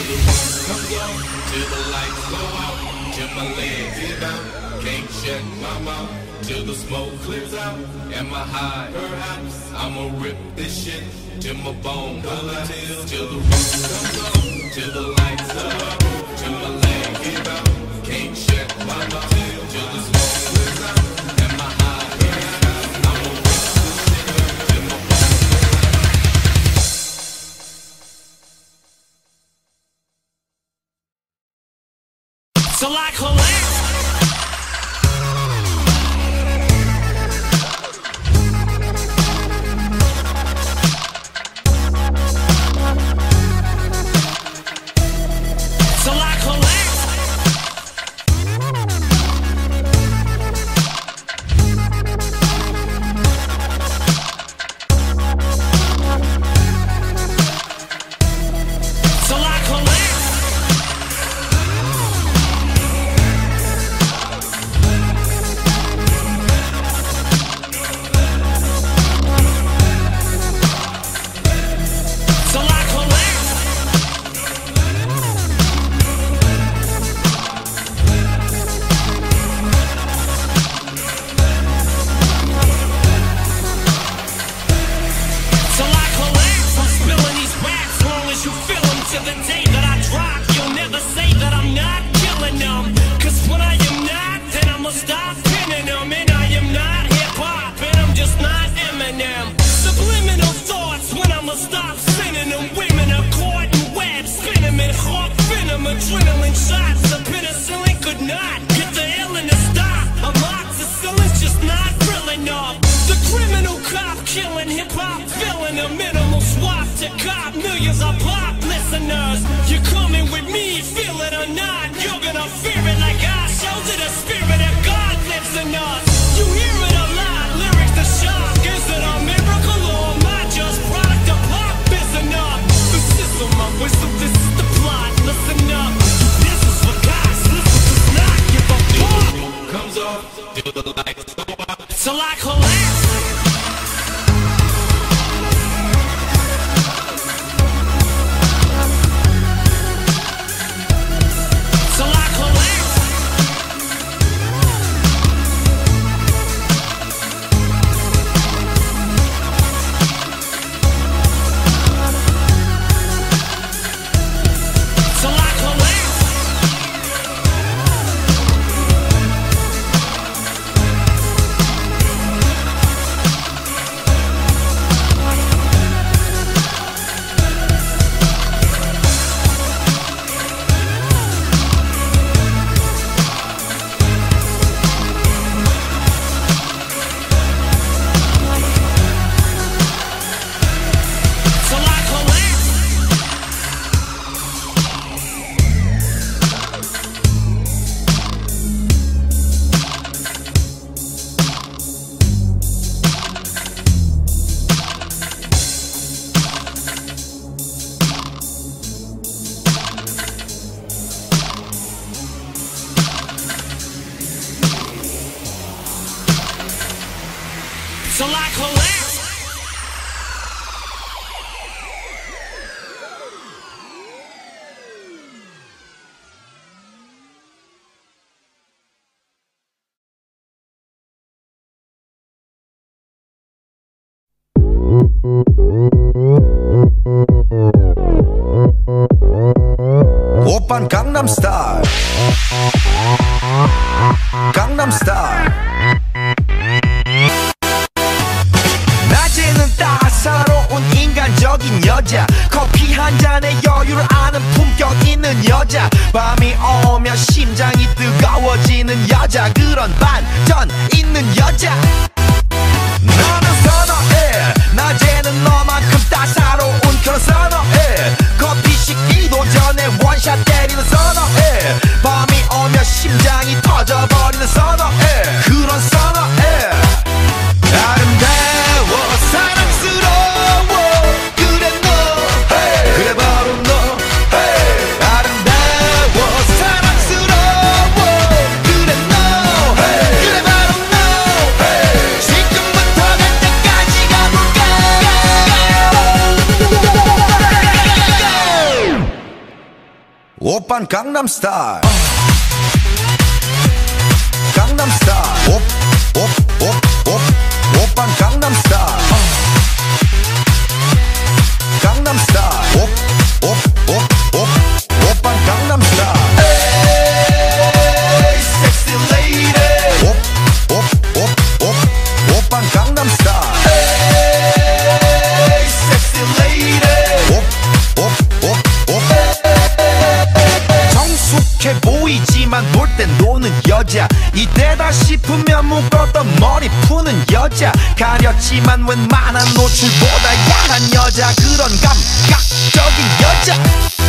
the roof comes on, till the lights go out, till my legs give out. Can't shut my mouth till the smoke clears out. Am I high? Perhaps. I'ma rip this shit till my bone collapse. Till the roof comes on, till the lights go out, till my legs give out. Can't shut my mouth till the smoke clears out. Am I high? Perhaps. I'ma rip this shit till my bone collapse. So like collapse. Adrenaline shots, the penicillin could not get the illness to stop. Amoxicillin's just not real enough. The criminal cop killing hip-hop, filling a minimal swap to cop millions of pop listeners. You're coming with me, feel it or not, you're gonna fear it like I showed you. The spirit of God lives in us. You hear it a lot, lyrics to shock. Is it a miracle or am I just product of pop? Is enough. The system of wisdom, this is the plot. Listen up, this is for guys. Listen to not give a fuck. Comes off, till the lights go out, till I collapse. Till I collapse. 오빤 강남스타일 강남스타일 낮에는 따사로운 인간적인 여자 커피 한 잔에 여유를 아는 품격 있는 여자 밤이 오면 심장이 뜨거워지는 여자 그런 반전 있는 여자 너는 선호해 낮에는 너만큼 따사로운 그런 선호해 커피 식기도 전에 원샷 때리는 선호해 밤이 오면 심장이 터져버리는 선호해 그런 선호해 아름다워 사랑스러워 그래 너 hey. 그래 바로 너 hey. 아름다워 사랑스러워 그래 너 hey. 그래 바로 너 hey. 지금부터 갈 때까지 가볼까 오빤 강남스타일 강남스타일 오빤 강남스타일 강남스타일 오빤 강남스타일 에이 섹시 레이디 오빤 강남스타일 에이 섹시 레이디 성숙해 보이지만 볼 땐 노는 여자 이때다 싶으면 묶었던 머리 푸는 여자 가렸지만 웬만한 노출보다 야한 여자 그런 감각적인 여자